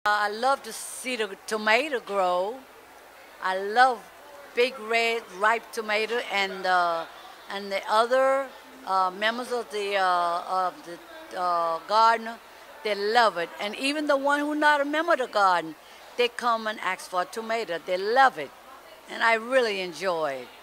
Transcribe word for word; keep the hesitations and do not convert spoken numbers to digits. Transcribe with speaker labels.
Speaker 1: I love to see the tomato grow. I love big red ripe tomato, and uh, and the other uh, members of the uh, of the uh, garden, they love it. And even the one who not a member of the garden, they come and ask for a tomato. They love it, and I really enjoy it.